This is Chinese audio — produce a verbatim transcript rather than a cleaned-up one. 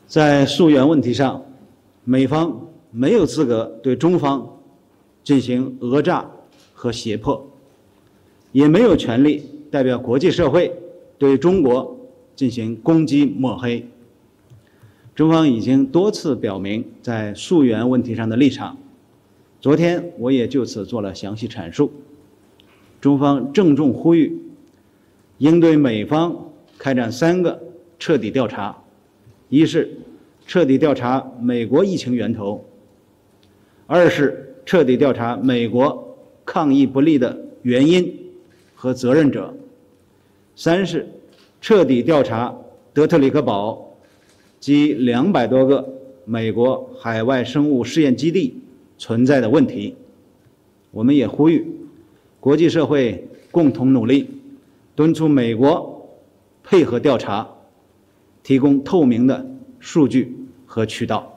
在溯源问题上，美方没有资格对中方进行讹诈和胁迫，也没有权利代表国际社会对中国进行攻击抹黑。中方已经多次表明在溯源问题上的立场，昨天我也就此做了详细阐述。中方郑重呼吁，应对美方开展三个彻底调查：一是彻底调查美国疫情源头；二是彻底调查美国抗疫不力的原因和责任者；三是彻底调查德特里克堡及两百多个美国海外生物试验基地存在的问题。我们也呼吁国际社会共同努力，敦促美国配合调查，提供透明的数据和渠道。